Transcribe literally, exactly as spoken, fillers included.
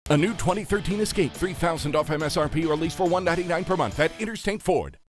A new twenty thirteen Escape, three thousand dollars off M S R P or lease for one hundred ninety-nine dollars per month at Interstate Ford.